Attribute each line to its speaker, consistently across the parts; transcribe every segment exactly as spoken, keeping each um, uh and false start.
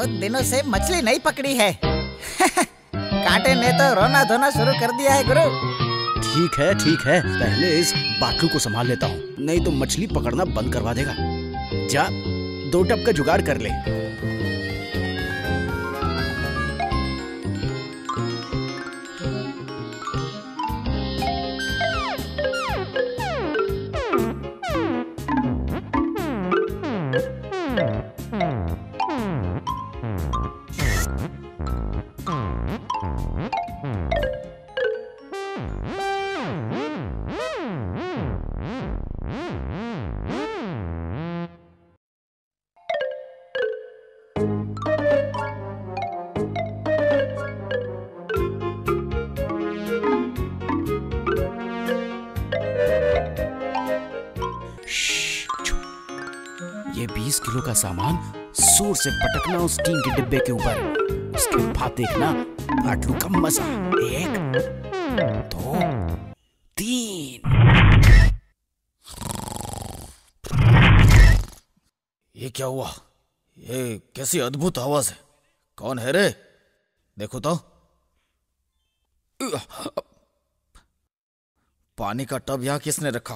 Speaker 1: बहुत दिनों से मछली नहीं पकड़ी है। कांटे ने तो रोना धोना शुरू कर दिया है गुरु।
Speaker 2: ठीक है ठीक है, पहले इस बाटलू को संभाल लेता हूँ, नहीं तो मछली पकड़ना बंद करवा देगा। जा दो टप का जुगाड़ कर ले। ये बीस किलो का सामान जोर से पटकना उस टीन के डिब्बे के ऊपर, उसके बाद देखना बाटलू का मजा। एक दो तीन।
Speaker 3: ये क्या हुआ? ये कैसी अद्भुत आवाज है? कौन है रे? देखो तो। पानी का टब यहां किसने रखा?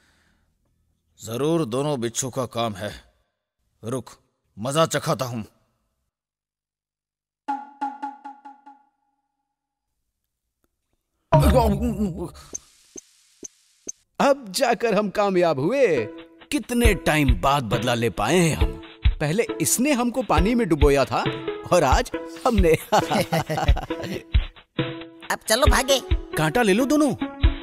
Speaker 3: जरूर दोनों बिच्छू का काम है। रुक, मजा चखाता हूं।
Speaker 2: अब जाकर हम कामयाब हुए। कितने टाइम बाद बदला ले पाए हैं हम। पहले इसने हमको पानी में डुबोया था और आज हमने।
Speaker 1: अब चलो भागे।
Speaker 2: कांटा ले लो दोनों।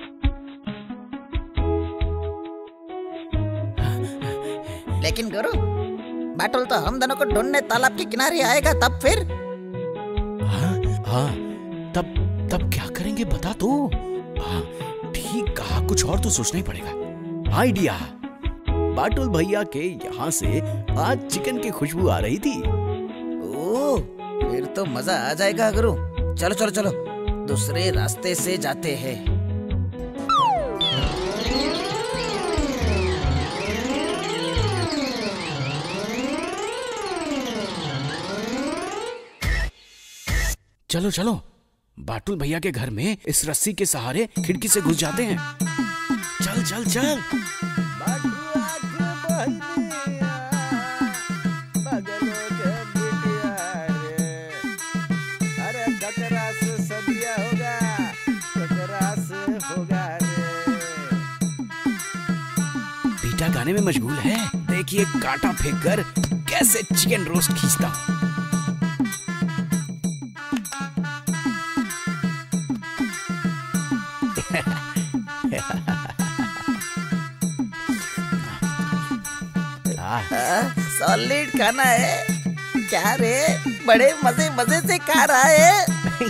Speaker 1: लेकिन गुरु, बाटुल तो हम दोनों को ढूंढने तालाब के किनारे आएगा, तब फिर?
Speaker 2: हाँ हाँ, तब तब क्या करेंगे बता तो। हाँ ठीक कहा, कुछ और तो सोचना ही पड़ेगा। आइडिया। बाटुल भैया के यहाँ से आज चिकन की खुशबू आ रही थी।
Speaker 1: ओह, फिर तो मजा आ जाएगा गुरु। चलो चलो चलो, दूसरे रास्ते से जाते हैं।
Speaker 2: चलो चलो, बाटुल भैया के घर में इस रस्सी के सहारे खिड़की से घुस जाते हैं। चल चल चल।
Speaker 4: अरे ककरा से सदिया होगा, ककरा से होगा रे।
Speaker 2: बेटा गाने में मशगूल है। देखिए कांटा फेंक कर कैसे चिकन रोस्ट खींचता हूँ।
Speaker 1: सॉलिड खाना है क्या रे? बड़े मजे मजे से खा रहा है।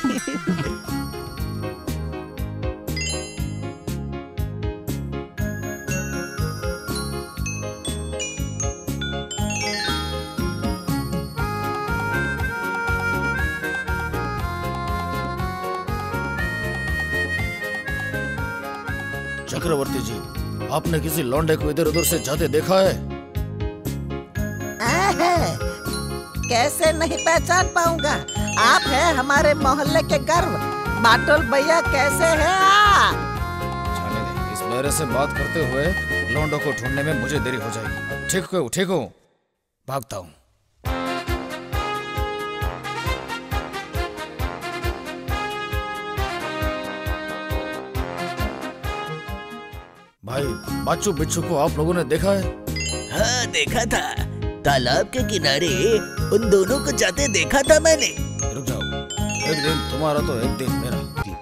Speaker 3: चक्रवर्ती जी, आपने किसी लौंडे को इधर उधर से जाते देखा है?
Speaker 1: कैसे नहीं पहचान पाऊंगा? आप हैं हमारे मोहल्ले के गर्व। बाटुल भैया कैसे हैं आप?
Speaker 3: जाने दे, इस मेरे से बात करते हुए लौंडों को ढूंढने में मुझे देरी हो जाएगी। ठीक हो ठीक हो, भागता हूँ। भाई, बाचू बिच्छू को आप लोगों ने देखा है?
Speaker 5: हाँ देखा था, तालाब के किनारे उन दोनों को जाते देखा था मैंने।
Speaker 3: रुक जाओ, एक दिन तुम्हारा तो एक दिन मेरा।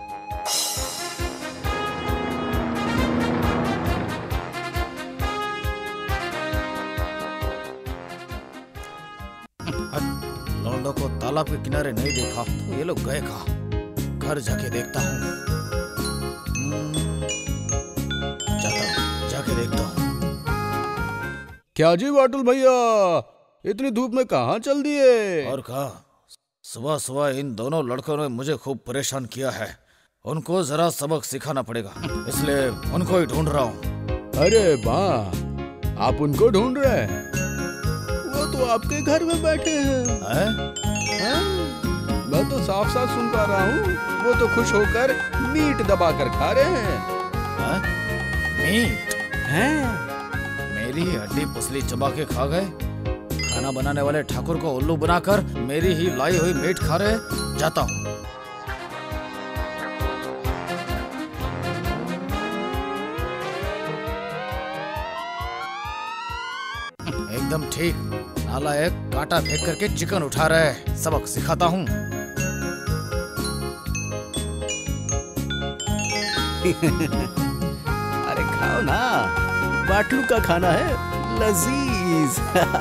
Speaker 3: लौंडों को तालाब के किनारे नहीं देखा तो ये लोग गए कहाँ? घर जाके देखता हूँ। जाता हूँ, जाके देखता हूँ।
Speaker 4: क्या जी बाटुल भैया, इतनी धूप में कहाँ चल दिए?
Speaker 3: और कहा, सुबह सुबह इन दोनों लड़कों ने मुझे खूब परेशान किया है। उनको जरा सबक सिखाना पड़ेगा, इसलिए उनको ही ढूंढ रहा हूँ।
Speaker 4: अरे वाह, आप उनको ढूंढ रहे हैं? वो तो आपके घर में बैठे हैं।
Speaker 3: है?
Speaker 2: साफ साफ सुन पा रहा हूँ। वो तो खुश होकर मीट दबा कर खा रहे हैं।
Speaker 3: हाँ? मीट?
Speaker 2: हैं?
Speaker 3: मेरी हड्डी पुसली चबा के खा गए। खाना बनाने वाले ठाकुर को उल्लू बनाकर मेरी ही लाई हुई मीट खा रहे। जाता हूँ। एकदम ठीक। नालायक कांटा फेंक करके चिकन उठा रहे। सबक सिखाता हूँ।
Speaker 2: अरे खाओ ना, बाटलू का खाना है लजीज।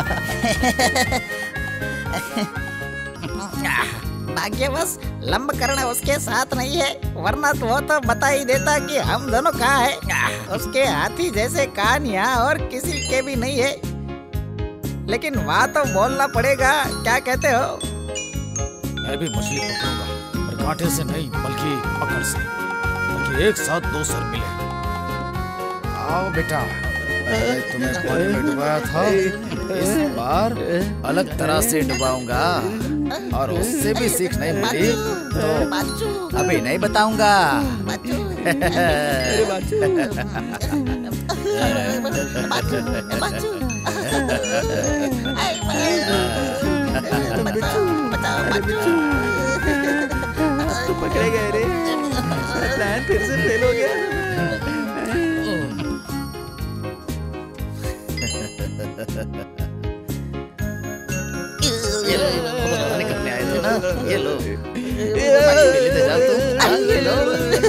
Speaker 1: भाग्यवश लंबकर्ण उसके साथ नहीं है, वरना तो वो तो बता ही देता कि हम दोनों कहाँ हैं। उसके हाथी जैसे कान यहाँ और किसी के भी नहीं है। लेकिन वहाँ तो बोलना पड़ेगा। क्या कहते हो?
Speaker 3: मैं भी मछली पकड़ूंगा, पर कांटे से नहीं बल्कि पकड़ से, ताकि एक साथ दो सर मिले। आओ बेटा, मैंने तुम्हें पानी में डुबाया था, इस बार अलग तरह से डुबाऊंगा। और उससे भी सीख नहीं मिली तो अभी नहीं बताऊंगा।
Speaker 2: अरे बाचू। तो पकड़े गए रे। प्लान फिर से फेल हो गया।
Speaker 3: ये लो, पता करने आए थे ना। ये लो, लेते जाओ तुम। ये लो।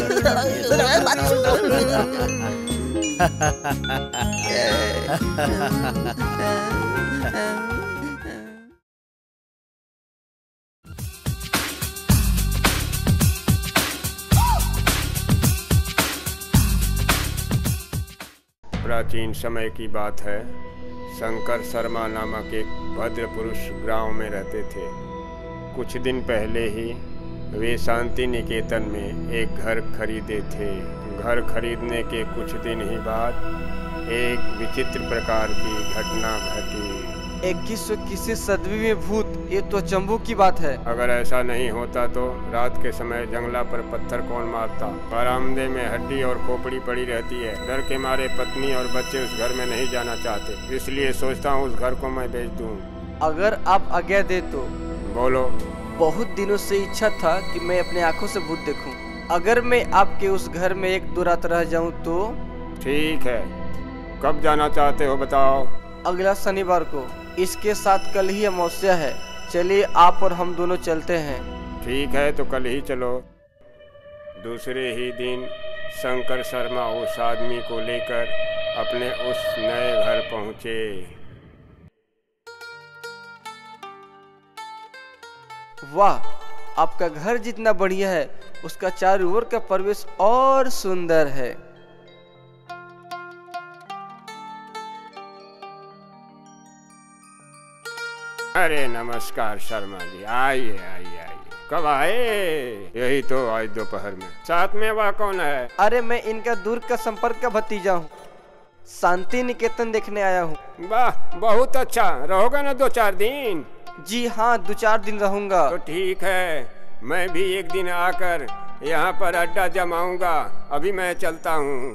Speaker 6: प्राचीन समय की बात है। शंकर शर्मा नामक एक भद्र पुरुष गांव में रहते थे। कुछ दिन पहले ही वे शांति निकेतन में एक घर खरीदे थे। घर खरीदने के कुछ दिन ही बाद एक विचित्र प्रकार की घटना घटी।
Speaker 7: इक्कीसवीं किसी सदी में भूत, ये तो अचंभों की बात है।
Speaker 6: अगर ऐसा नहीं होता तो रात के समय जंगला पर पत्थर कौन मारता। बरामदे में हड्डी और खोपड़ी पड़ी रहती है। डर के मारे पत्नी और बच्चे उस घर में नहीं जाना चाहते, इसलिए सोचता हूँ उस घर को मैं बेच दूँ।
Speaker 7: अगर आप आज्ञा दे तो।
Speaker 6: बोलो।
Speaker 7: बहुत दिनों से इच्छा था कि मैं अपने आंखों से भूत देखूं। अगर मैं आपके उस घर में एक दो रात रह जाऊं तो?
Speaker 6: ठीक है, कब जाना चाहते हो बताओ।
Speaker 7: अगला शनिवार को। इसके साथ कल ही अमावस्या है। चलिए आप और हम दोनों चलते हैं।
Speaker 6: ठीक है, तो कल ही चलो। दूसरे ही दिन शंकर शर्मा उस आदमी को लेकर अपने उस नए घर पहुंचे।
Speaker 7: वाह, आपका घर जितना बढ़िया है उसका चारों ओर का परिवेश और सुंदर है।
Speaker 6: अरे नमस्कार शर्मा जी, आइए आइए आइए। कब आए? यही तो आज दोपहर में। साथ में वह कौन है?
Speaker 7: अरे मैं इनका दूर का संपर्क का भतीजा हूँ। शांति निकेतन देखने आया हूँ।
Speaker 6: वाह, बहुत अच्छा। रहोगे ना दो चार दिन?
Speaker 7: जी हाँ, दो चार दिन रहूंगा।
Speaker 6: तो ठीक है, मैं भी एक दिन आकर यहाँ पर अड्डा जमाऊंगा। अभी मैं चलता हूँ।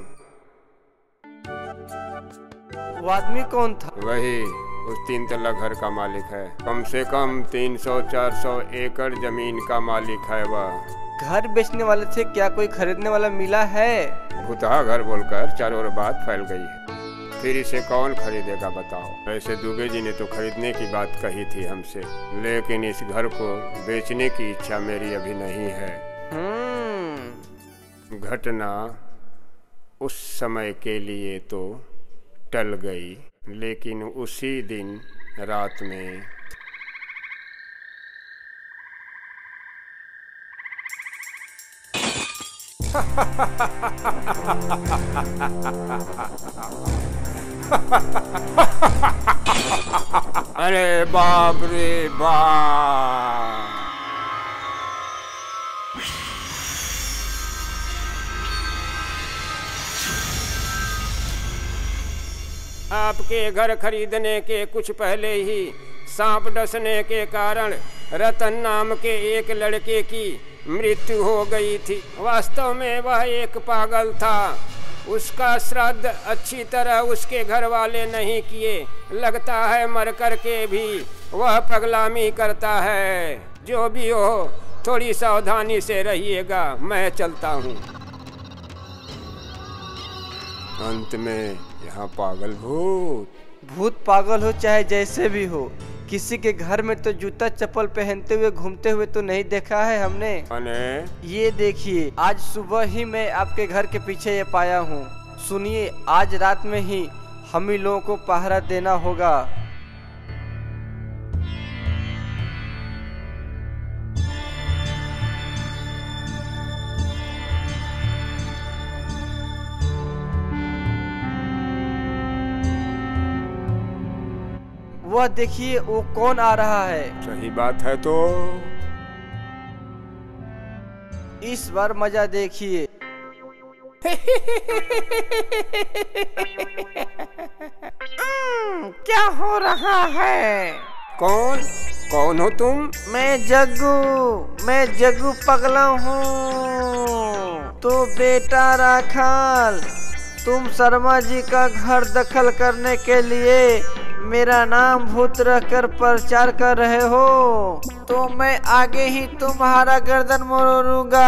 Speaker 7: वो आदमी कौन था?
Speaker 6: वही उस तीन तल्ला घर का मालिक है। कम से कम तीन सौ चार सौ एकड़ जमीन का मालिक है वह।
Speaker 7: घर बेचने वाले थे, क्या कोई खरीदने वाला मिला है?
Speaker 6: भुतहा घर बोलकर चारों ओर बात फैल गई है। फिर इसे कौन खरीदेगा बताओ। ऐसे दुबे जी ने तो खरीदने की बात कही थी हमसे, लेकिन इस घर को बेचने की इच्छा मेरी अभी नहीं है। घटना उस समय के लिए तो टल गई, लेकिन उसी दिन रात में अरे बाप रे बाप, आपके घर खरीदने के कुछ पहले ही सांप डसने के कारण रतन नाम के एक लड़के की मृत्यु हो गई थी। वास्तव में वह एक पागल था। उसका श्राद्ध अच्छी तरह उसके घर वाले नहीं किए। लगता है मर कर के भी वह पगलामी करता है। जो भी हो, थोड़ी सावधानी से रहिएगा। मैं चलता हूँ। अंत में यहाँ पागल भूत
Speaker 7: भूत पागल हो चाहे जैसे भी हो, किसी के घर में तो जूता चप्पल पहनते हुए घूमते हुए तो नहीं देखा है हमने।
Speaker 6: अने
Speaker 7: ये देखिए, आज सुबह ही मैं आपके घर के पीछे ये पाया हूँ। सुनिए, आज रात में ही हम ही लोगों को पहरा देना होगा। वह देखिए, वो कौन आ रहा है।
Speaker 6: सही बात है तो
Speaker 7: इस बार मजा देखिए। क्या हो रहा है?
Speaker 6: कौन कौन हो तुम?
Speaker 7: मैं जग्गू मैं जग्गू पगला हूँ। तो बेटा राखाल, तुम शर्मा जी का घर दखल करने के लिए मेरा नाम भूत रखकर प्रचार कर रहे हो, तो मैं आगे ही तुम्हारा गर्दन मोड़ूंगा।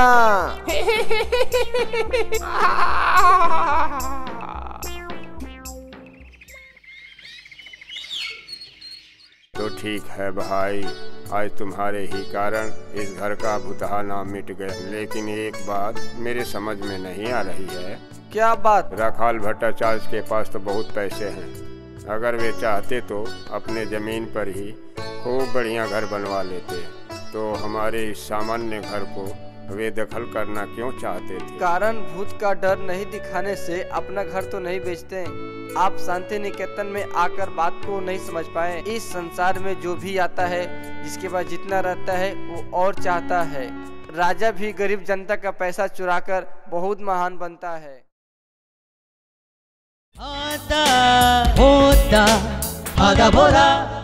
Speaker 6: तो ठीक है भाई, आज तुम्हारे ही कारण इस घर का भूतहाना मिट गया। लेकिन एक बात मेरे समझ में नहीं आ रही है।
Speaker 7: क्या बात?
Speaker 6: राखाल भट्टाचार्य के पास तो बहुत पैसे हैं। अगर वे चाहते तो अपने जमीन पर ही खूब बढ़िया घर बनवा लेते, तो हमारे इस सामान्य घर को वे दखल करना क्यों चाहते थे?
Speaker 7: कारण भूत का डर नहीं दिखाने से अपना घर तो नहीं बेचते। आप शांति निकेतन में आकर बात को नहीं समझ पाए। इस संसार में जो भी आता है, जिसके पास जितना रहता है वो और चाहता है। राजा भी गरीब जनता का पैसा चुराकर बहुत महान बनता है।
Speaker 8: आता होता आधा भोला।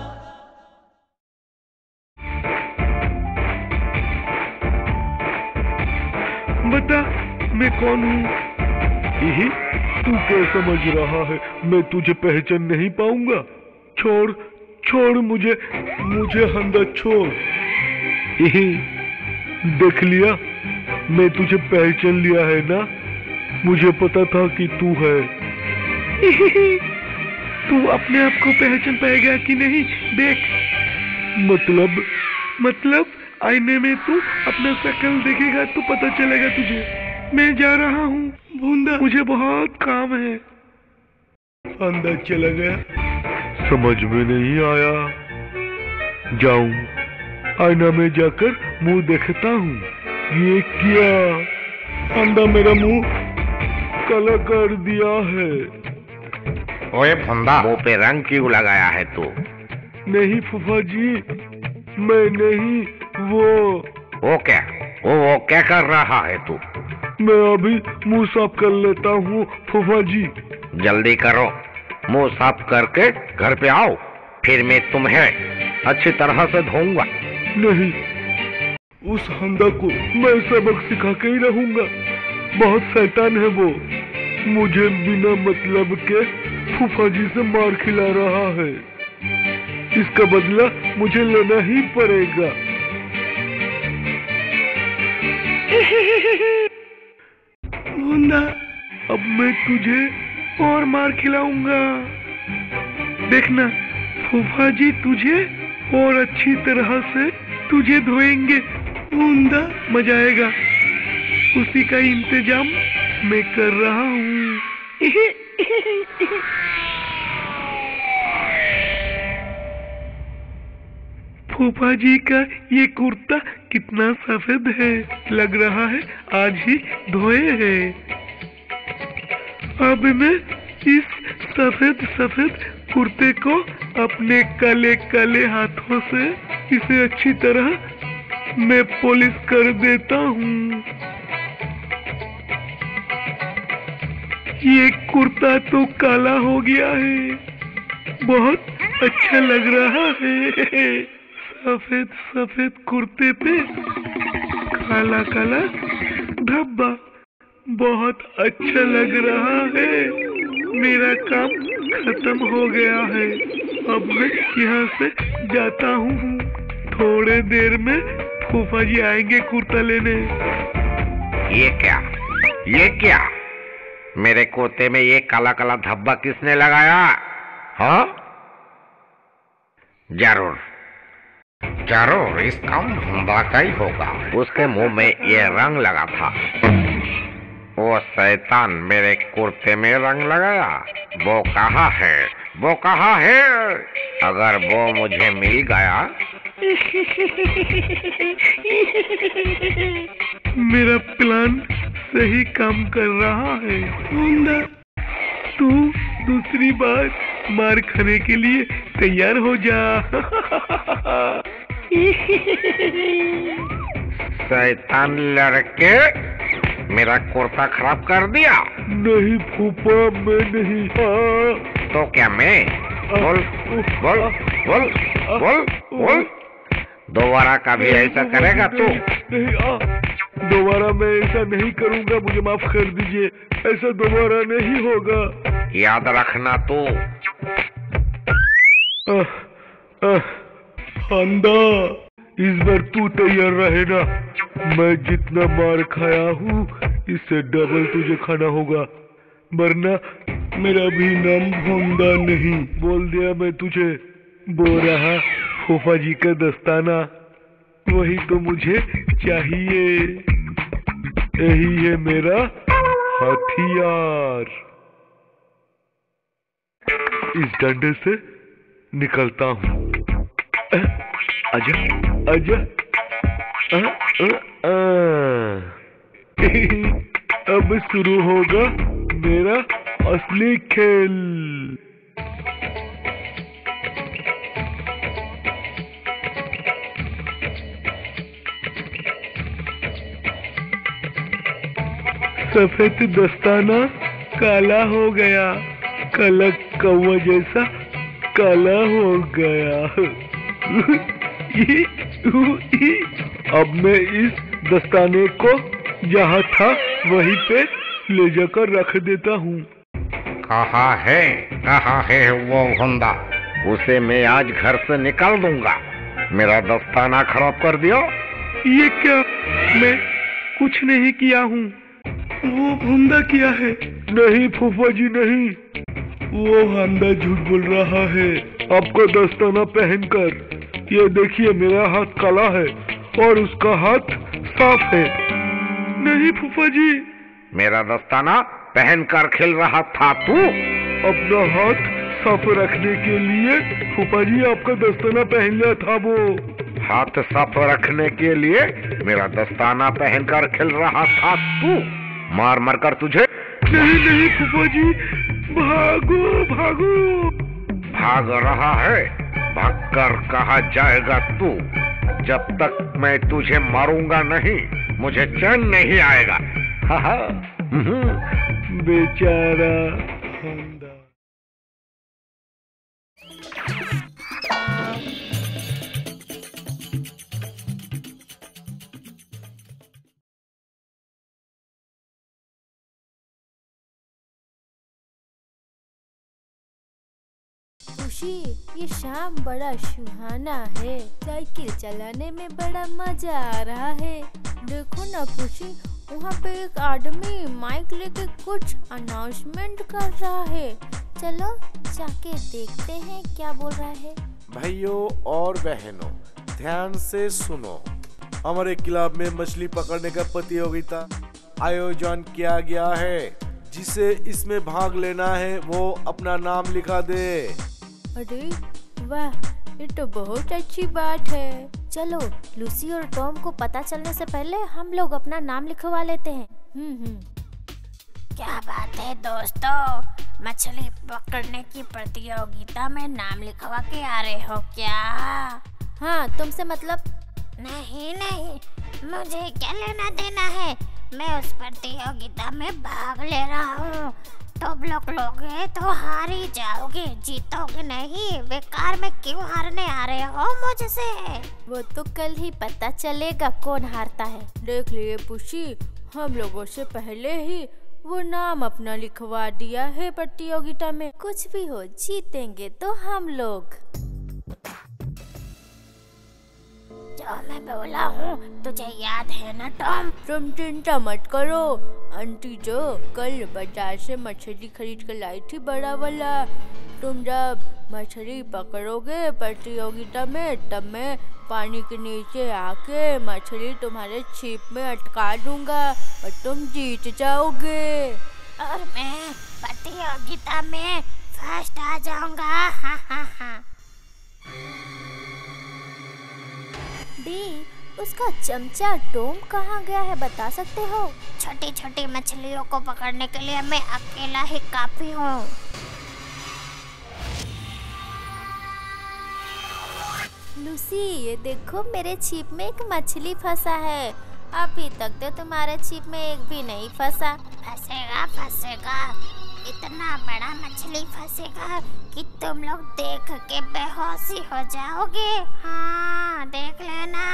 Speaker 9: बता, मैं कौन हूँ? यही तू क्या समझ रहा है मैं तुझे पहचान नहीं पाऊंगा? छोड़ छोड़ मुझे मुझे हंदा छोड़। यही देख लिया, मैं तुझे पहचान लिया है ना। मुझे पता था कि तू है। तू अपने आप को पहचान पाएगा कि नहीं, देख। मतलब मतलब आईने में तू अपना शक्ल देखेगा तो पता चलेगा तुझे। मैं जा रहा हूँ भूंदा, मुझे बहुत काम है। अंदर चला गया, समझ में नहीं आया। जाऊं, आईना में जाकर मुंह देखता हूँ। ये क्या? अंदर मेरा मुंह काला कर दिया है।
Speaker 10: ओए भंदा, मुंह पे रंग क्यों लगाया है तू?
Speaker 9: नहीं फूफा जी, मैं नहीं, वो
Speaker 10: वो क्या वो वो क्या कर रहा है तू?
Speaker 9: मैं अभी मुंह साफ कर लेता हूँ फूफा जी।
Speaker 10: जल्दी करो, मुंह साफ करके घर पे आओ, फिर मैं तुम्हें अच्छी तरह से धोऊंगा।
Speaker 9: नहीं, उस हंदा को मैं सबक सिखा के ही रहूंगा। बहुत शैतान है वो। मुझे बिना मतलब के फूफा जी से मार खिला रहा है। इसका बदला मुझे लेना ही पड़ेगा। मुन्ना, अब मैं तुझे और मार खिलाऊंगा। देखना, फूफा जी तुझे और अच्छी तरह से तुझे धोएंगे। मुन्ना, मजा आएगा। उसी का इंतजाम मैं कर रहा हूँ। फूफा जी का ये कुर्ता कितना सफेद है, लग रहा है आज ही धोए हैं। अब मैं इस सफेद सफेद कुर्ते को अपने काले काले हाथों से इसे अच्छी तरह मैं पॉलिश कर देता हूँ। ये कुर्ता तो काला हो गया है, बहुत अच्छा लग रहा है। सफेद सफेद कुर्ते पे काला काला धब्बा, बहुत अच्छा लग रहा है। मेरा काम खत्म हो गया है। अब मैं यहाँ से जाता हूँ। थोड़े देर में फूफा जी आएंगे कुर्ता लेने।
Speaker 10: ये क्या, ये क्या? मेरे कुर्ते में ये काला काला धब्बा किसने लगाया? हाँ, जरूर जरूर इसका धंधा का ही होगा। उसके मुंह में ये रंग लगा था। वो शैतान मेरे कुर्ते में रंग लगाया। वो कहाँ है? वो कहाँ है? अगर वो मुझे मिल गया।
Speaker 9: मेरा प्लान सही काम कर रहा है। होंडा, तू दूसरी बार मार खाने के लिए तैयार हो जा।
Speaker 10: शैतान लड़के, मेरा कुर्ता खराब कर दिया।
Speaker 9: नहीं फूफा, मैं नहीं। हाँ।
Speaker 10: तो क्या मैं? बोल बोल बोल बोल बोल। दोबारा कभी ऐसा करेगा तू?
Speaker 9: नहीं, आ, दोबारा मैं ऐसा नहीं करूंगा। मुझे माफ कर दीजिए। ऐसा दोबारा नहीं होगा।
Speaker 10: याद रखना तू।
Speaker 9: हंदा, इस बार तू तैयार रहे ना। मैं जितना मार खाया हूँ इससे डबल तुझे खाना होगा, वरना मेरा भी नाम होंदा नहीं। बोल दिया मैं तुझे। वो रहा फूफा जी का दस्ताना, वही तो मुझे चाहिए। यही है मेरा हथियार। इस डंडे से निकलता हूँ। आजा आजा। आ, आ, आ। अब शुरू होगा मेरा असली खेल। सफेद दस्ताना काला हो गया, काला कौवा जैसा काला हो गया। अब मैं इस दस्ताने को जहाँ था वहीं पे ले जाकर रख देता हूँ।
Speaker 10: कहाँ है, कहाँ है वो होंदा? उसे मैं आज घर से निकाल दूंगा। मेरा दस्ताना खराब कर दिया।
Speaker 9: ये क्या? मैं कुछ नहीं किया हूँ। वो होंदा किया है। नहीं फूफा जी नहीं, वो होंदा झूठ बोल रहा है। आपका दस्ताना पहनकर ये देखिए, मेरा हाथ काला है और उसका हाथ साफ है। नहीं फूफा जी,
Speaker 10: मेरा दस्ताना पहनकर खेल रहा था तू।
Speaker 9: अपना हाथ साफ रखने के लिए फूफा जी आपका दस्ताना पहन लिया था। वो
Speaker 10: हाथ साफ रखने के लिए मेरा दस्ताना पहनकर खेल रहा था तू। मार मार कर तुझे।
Speaker 9: नहीं नहीं फूफा जी, भागो भागो।
Speaker 10: भाग रहा है? भागकर कहाँ जाएगा तू? जब तक मैं तुझे मारूंगा नहीं, मुझे चैन नहीं आएगा। हा हा।
Speaker 9: बेचारा होंदा।
Speaker 11: खुशी, ये शाम बड़ा सुहाना है। साइकिल चलाने में बड़ा मजा आ रहा है। देखो ना खुशी, वहाँ पे एक आदमी माइक लेके कुछ अनाउंसमेंट कर रहा है। चलो जाके देखते हैं क्या बोल रहा है।
Speaker 12: भाइयों और बहनों, ध्यान से सुनो। हमारे क्लब में मछली पकड़ने का प्रतियोगिता आयोजन किया गया है। जिसे इसमें भाग लेना है वो अपना नाम लिखा दे।
Speaker 11: अरे वाह, ये तो बहुत अच्छी बात है। चलो लूसी और टॉम को पता चलने से पहले हम लोग अपना नाम लिखवा लेते हैं। हम्म हम्म।
Speaker 13: क्या बात है दोस्तों, मछली पकड़ने की प्रतियोगिता में नाम लिखवा के आ रहे हो क्या?
Speaker 11: हाँ, तुमसे मतलब?
Speaker 13: नहीं नहीं, मुझे क्या लेना देना है। मैं उस प्रतियोगिता में भाग ले रहा हूँ। तुम लोग लोगे तो हार ही जाओगे, जीतोगे नहीं। बेकार में क्यों हारने आ रहे हो मुझसे?
Speaker 11: वो तो कल ही पता चलेगा कौन हारता है। देख लिए पुशी, हम लोगों से पहले ही वो नाम अपना लिखवा दिया है प्रतियोगिता में। कुछ भी हो, जीतेंगे तो हम लोग।
Speaker 13: जो मैं बोला हूँ तुझे याद है ना टॉम?
Speaker 11: तुम चिंता मत करो, आंटी जो कल बाजार से मछली खरीद कर लाई थी बड़ा वाला, तुम जब मछली पकड़ोगे प्रतियोगिता में तब मैं पानी के नीचे आके मछली तुम्हारे छिप में अटका दूंगा और तुम जीत जाओगे।
Speaker 13: और मैं प्रतियोगिता में फर्स्ट आ जाऊंगा। हा हा हा।
Speaker 11: दी, उसका चमचा टॉम कहाँ गया है, बता सकते हो?
Speaker 13: छोटी छोटी मछलियों को पकड़ने के लिए मैं अकेला ही काफी हूँ।
Speaker 11: लूसी, ये देखो मेरे छिप में एक मछली फंसा है। अभी तक तो तुम्हारे छिप में एक भी नहीं फंसा।
Speaker 13: फंसेगा फंसेगा, इतना बड़ा मछली फंसेगा कि तुम लोग देख के बेहोशी हो जाओगे। हाँ, देख लेना।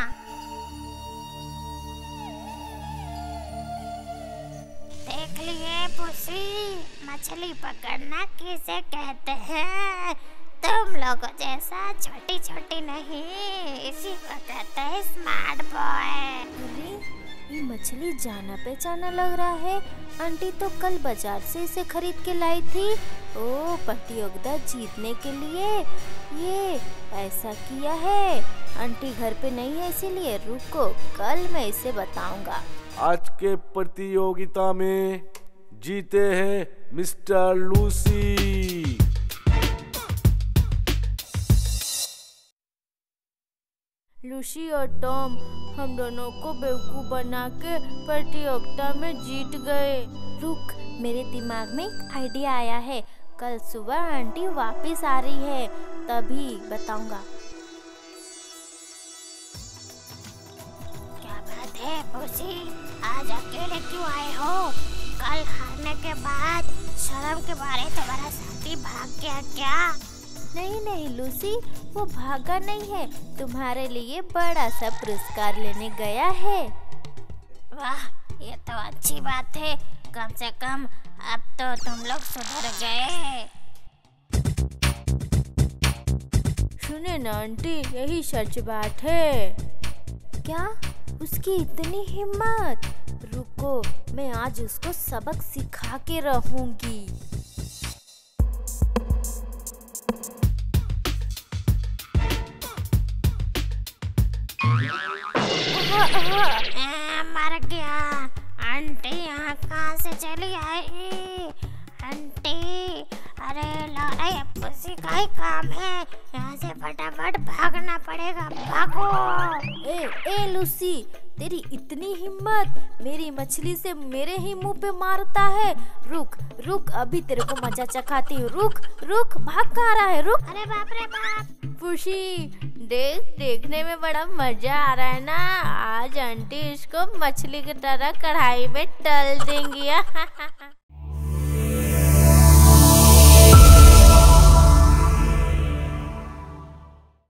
Speaker 13: देख लिए पुसी, मछली पकड़ना किसे कहते हैं? तुम लोगों जैसा छोटी छोटी नहीं, इसी को कहते हैं स्मार्ट बॉय।
Speaker 11: अरे, ये मछली जाना पहचाना लग रहा है। आंटी तो कल बाजार से इसे खरीद के लाई थी। ओ, प्रतियोगिता जीतने के लिए ये ऐसा किया है। आंटी घर पे नहीं है, इसीलिए रुको, कल मैं इसे बताऊंगा।
Speaker 12: आज के प्रतियोगिता में जीते हैं मिस्टर लूसी।
Speaker 11: लूसी और टॉम हम दोनों को बेवकूफ बना के प्रतियोगिता में जीत गए। रुक, मेरे दिमाग में एक आइडिया आया है। कल सुबह आंटी वापस आ रही है, तभी बताऊंगा।
Speaker 13: क्या बात है पुसी, आज अकेले क्यों आए हो? कल हारने के बाद शर्म के मारे तुम्हारा साथी भाग गया क्या?
Speaker 11: नहीं नहीं लूसी, वो भागा नहीं है, तुम्हारे लिए बड़ा सा पुरस्कार लेने गया है।
Speaker 13: वाह, ये तो अच्छी बात है। कम से कम अब तो तुम लोग सुधर गए।
Speaker 11: सुने ना आंटी, यही सच बात है। क्या? उसकी इतनी हिम्मत? रुको, मैं आज उसको सबक सिखा के रहूंगी।
Speaker 13: आ, मर गया। आंटी यहाँ कहाँ से चली आई? आंटी, अरे लौड़ा, ये पुसी का ही काम है। यहाँ से फटाफट भागना पड़ेगा, भागो।
Speaker 11: ए ए लूसी, तेरी इतनी हिम्मत, मेरी मछली से मेरे ही मुंह पे मारता है। रुक रुक, अभी तेरे को मजा चखाती हूँ। रुक रुक, भाग कहाँ रहा है? रुक।
Speaker 13: अरे बाप रे बाप।
Speaker 11: खुशी, देख, देखने में बड़ा मजा आ रहा है ना। आज आंटी इसको मछली की तरह कढ़ाई में तल देंगी।